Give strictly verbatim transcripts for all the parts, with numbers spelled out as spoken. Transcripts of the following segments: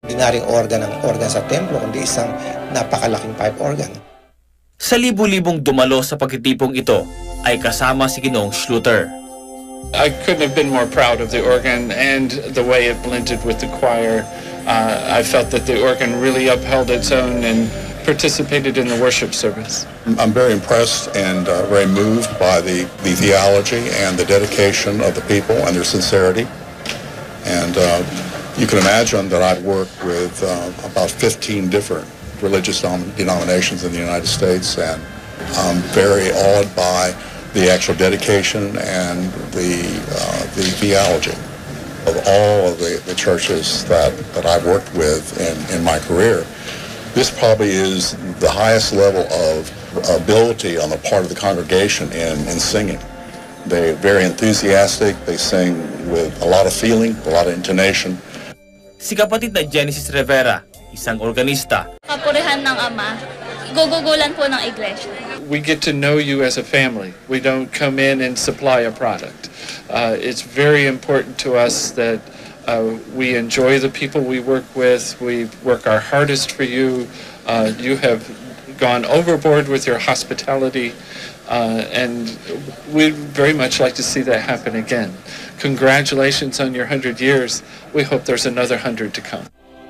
Ordinaryong organ ng organ sa templo, kundi isang napakalaking pipe organ. Sa libu-libong dumalo sa pagtitipong ito ay kasama si Ginoong Schluter. I couldn't have been more proud of the organ and the way it blended with the choir. Uh, I felt that the organ really upheld its own and participated in the worship service. I'm very impressed and uh, very moved by the, the theology and the dedication of the people and their sincerity. And uh, you can imagine that I've worked with uh, about fifteen different religious denominations in the United States, and I'm very awed by the actual dedication and the, uh, the theology of all of the, the churches that, that I've worked with in, in my career. This probably is the highest level of ability on the part of the congregation in, in singing. They're very enthusiastic, they sing with a lot of feeling, a lot of intonation. Si kapatid na Genesis Rivera, isang organista. Kapurihan ng Ama, gugugulan po ng iglesia. We get to know you as a family. We don't come in and supply a product. Uh, it's very important to us that uh, we enjoy the people we work with. We work our hardest for you. Uh, you have gone overboard with your hospitality, uh, and we'd very much like to see that happen again. Congratulations on your hundred years. We hope there's another hundred to come.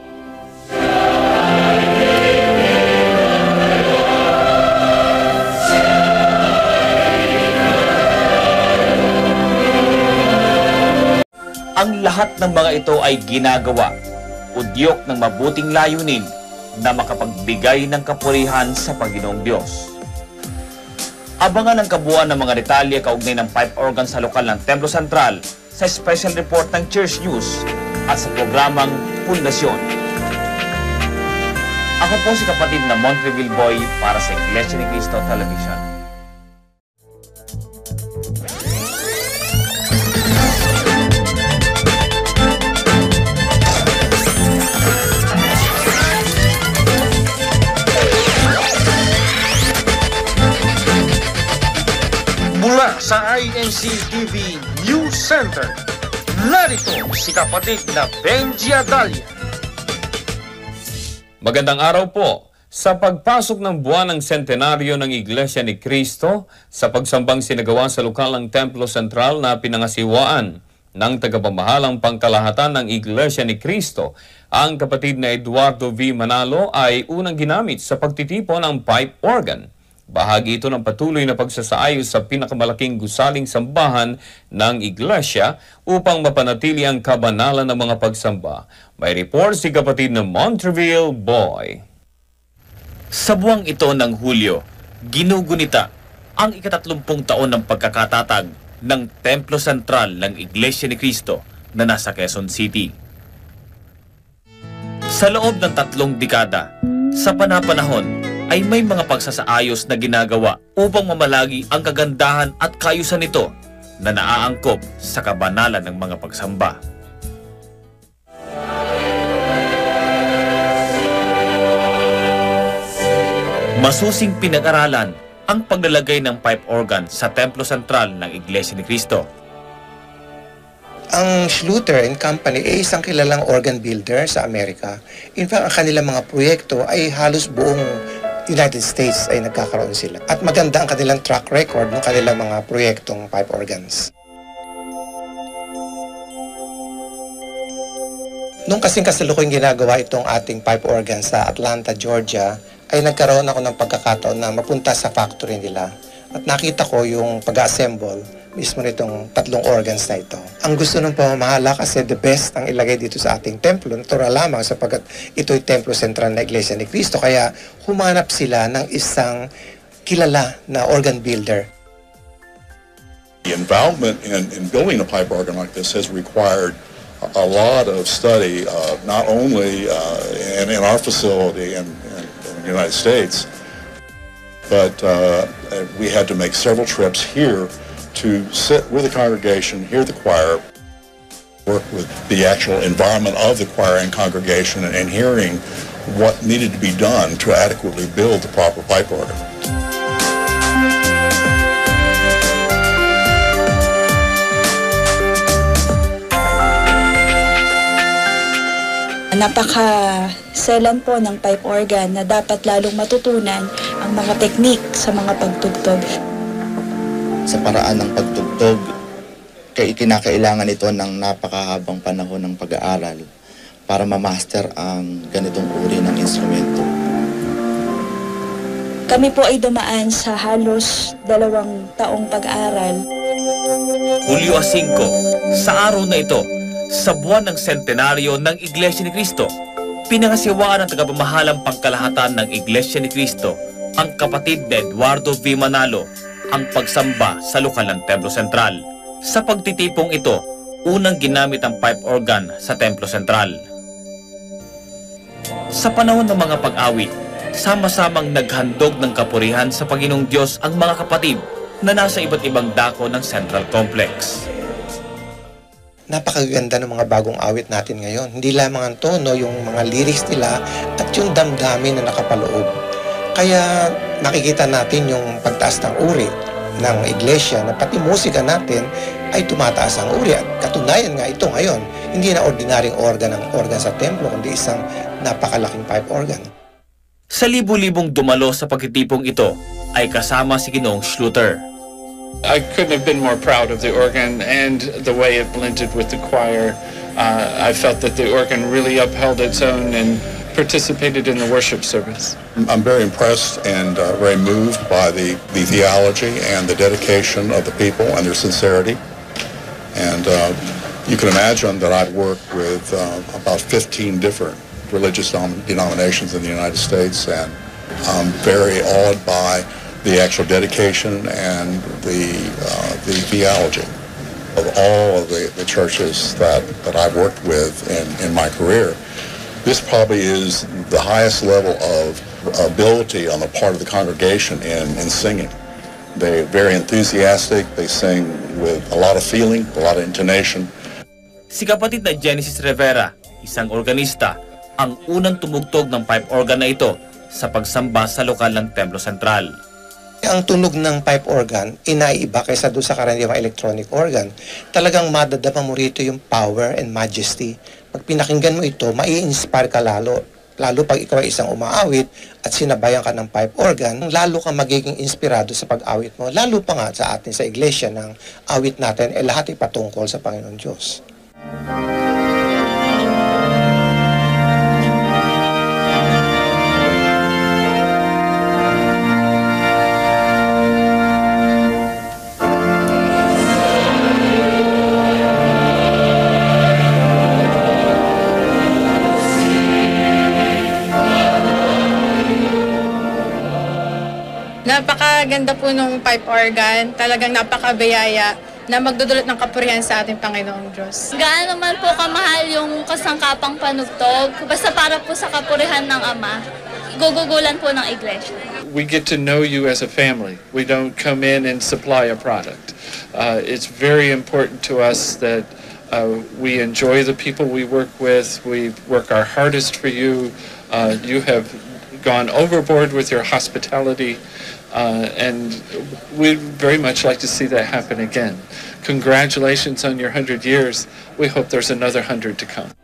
Ang lahat ng mga ito ay ginagawa, udyok ng mabuting layunin na makapagbigay ng kapurihan sa Panginoong Diyos. Abangan ang kabuuan ng mga detalye kaugnay ng pipe organ sa lokal ng Templo Central sa special report ng Church News at sa programang Pundasyon. Ako po si kapatid na Montreville Boy para sa Iglesia ni Cristo Television. Mula sa I N C T V News Center, narito si kapatid na Benji Adalia. Magandang araw po. Sa pagpasok ng buwan ng sentenaryo ng Iglesia ni Cristo, sa pagsambang sinagawa sa lokal ng Templo Central na pinangasiwaan ng tagapamahalang pangkalahatan ng Iglesia ni Cristo, ang kapatid na Eduardo V. Manalo ay unang ginamit sa pagtitipon ng pipe organ. Bahagi ito ng patuloy na pagsasaayos sa pinakamalaking gusaling sambahan ng Iglesia upang mapanatili ang kabanalan ng mga pagsamba. May report si kapatid na Montreville Boy. Sa buwang ito ng Hulyo, ginugunita ang ikatatlumpung taon ng pagkakatatag ng Templo Central ng Iglesia ni Cristo na nasa Quezon City. Sa loob ng tatlong dekada, sa panapanahon, ay may mga pagsasaayos na ginagawa upang mamalagi ang kagandahan at kayusan nito na naaangkop sa kabanalan ng mga pagsamba. Masusing pinag-aralan ang paglalagay ng pipe organ sa Templo Central ng Iglesia ni Cristo. Ang Schluter and Company ay isang kilalang organ builder sa Amerika. In fact, ang kanilang mga proyekto ay halos buong United States ay nagkakaroon sila. At maganda ang kanilang track record ng kanilang mga proyektong pipe organs. Nung kasing kasalukuyang ginagawa itong ating pipe organ sa Atlanta, Georgia, ay nagkaroon ako ng pagkakataon na mapunta sa factory nila. At nakita ko yung pag-assemble mismo nitong tatlong organs na ito. Ang gusto ng pamamahala kasi the best ang ilagay dito sa ating templo, natural lamang sapagkat ito'y Templo Central na Iglesia ni Cristo. Kaya humanap sila ng isang kilala na organ builder. The involvement in, in building a pipe organ like this has required a, a lot of study, uh, not only uh, in, in our facility in, in, in the United States, but uh, we had to make several trips here to sit with the congregation, hear the choir, work with the actual environment of the choir and congregation, and, and hearing what needed to be done to adequately build the proper pipe organ. Napaka-selan po ng pipe organ na dapat lalong matutunan ang mga teknik sa mga pagtugtog. Sa paraan ng pagtugtog, kay kinakailangan ito ng napakahabang panahon ng pag-aaral para ma-master ang ganitong uri ng instrumento. Kami po ay dumaan sa halos dalawang taong pag-aaral. Hulyo singko, sa araw na ito, sa buwan ng sentenaryo ng Iglesia ni Cristo, pinangasiwaan ng tagapamahalang pangkalahatan ng Iglesia ni Cristo, ang kapatid na Eduardo V. Manalo, ang pagsamba sa lokal ng Templo Sentral. Sa pagtitipong ito, unang ginamit ang pipe organ sa Templo Sentral. Sa panahon ng mga pag-awit, sama-samang naghandog ng kapurihan sa Panginoong Diyos ang mga kapatid na nasa iba't ibang dako ng Central Complex. Napakaganda ng mga bagong awit natin ngayon. Hindi lamang ang tono, yung mga lyrics nila at yung damdamin na nakapaloob. Kaya nakikita natin yung pagtaas ng uri ng iglesia na pati musika natin ay tumataas ang uri. At katunayan nga ito ngayon, hindi na ordinaryong organ ang organ sa templo, kundi isang napakalaking pipe organ. Sa libu-libong dumalo sa pagtitipong ito ay kasama si Ginoong Schluter. I couldn't have been more proud of the organ and the way it blended with the choir. Uh, I felt that the organ really upheld its own and participated in the worship service. I'm very impressed and uh, very moved by the, the theology and the dedication of the people and their sincerity. And uh, you can imagine that I've worked with uh, about fifteen different religious denominations in the United States, and I'm very awed by the actual dedication and the uh, the theology of all of the, the churches that, that I've worked with in, in my career. This probably is the highest level of ability on the part of the congregation in, in singing. They're very enthusiastic, they sing with a lot of feeling, a lot of intonation. Si kapatid na Genesis Rivera, isang organista, ang unang tumugtog ng pipe organ na ito sa pagsamba sa lokal ng Templo Sentral. Ang tunog ng pipe organ, inaiba kaysa doon sa karaniwang electronic organ. Talagang madadama mo rito yung power and majesty. Pag pinakinggan mo ito, mai-inspire ka lalo. Lalo pag ikaw ay isang umaawit at sinabayan ka ng pipe organ, lalo kang magiging inspirado sa pag-awit mo. Lalo pa nga sa atin sa iglesia ng awit natin, eh lahat ay patungkol sa Panginoon Diyos. Napakaganda po nung pipe organ, talagang napakabayaya na magdudulot ng kapurihan sa ating Panginoong Diyos. Gaano man po kamahal yung kasangkapang panugtog, basta para po sa kapurihan ng Ama, gugugulan po ng iglesia. We get to know you as a family. We don't come in and supply a product. Uh, it's very important to us that uh, we enjoy the people we work with. We work our hardest for you. Uh, you have gone overboard with your hospitality. Uh, and we'd very much like to see that happen again. Congratulations on your hundred years. We hope there's another hundred to come.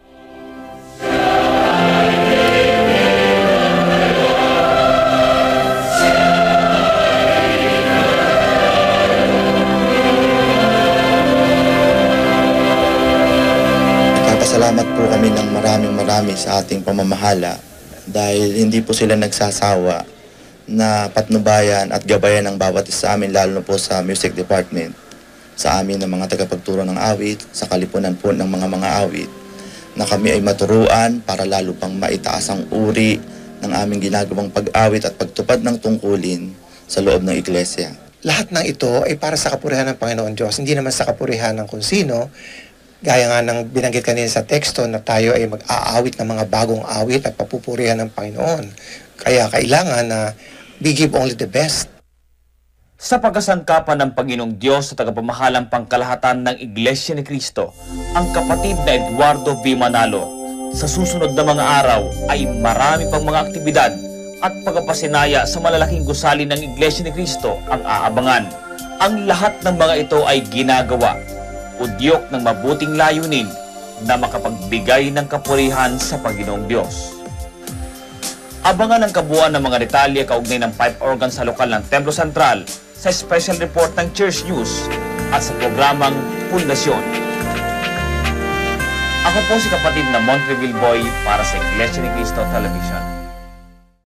Nagpapasalamat po kami ng maraming marami sa ating pamamahala dahil hindi po sila nagsasawa na patnubayan at gabayan ng bawat isa sa amin, lalo na po sa music department, sa amin ng mga tagapagturo ng awit, sa kalipunan po ng mga mga awit, na kami ay maturuan para lalo pang maitaas ang uri ng aming ginagawang pag-awit at pagtupad ng tungkulin sa loob ng iglesia. Lahat ng ito ay para sa kapurihan ng Panginoon Diyos, hindi naman sa kapurihan ng kung sino. Gaya nga ng binanggit kanina sa teksto na tayo ay mag-aawit ng mga bagong awit at papupurihan ng Panginoon. Kaya kailangan na we give only the best. Sa pagkasangkapan ng Panginoong Diyos sa tagapamahalang pangkalahatan ng Iglesia ni Cristo, ang kapatid na Eduardo V. Manalo, sa susunod na mga araw ay marami pang mga aktibidad at pagpapasinaya sa malalaking gusali ng Iglesia ni Cristo ang aabangan. Ang lahat ng mga ito ay ginagawa, udyok ng mabuting layunin na makapagbigay ng kapurihan sa Panginoong Diyos. Abangan ang kabuuan ng mga detalye kaugnay ng pipe organ sa lokal ng Templo Central sa special report ng Church News at sa programang Pundasyon. Ako po si kapatid na Montreville Boy para sa Iglesia ni Cristo Television.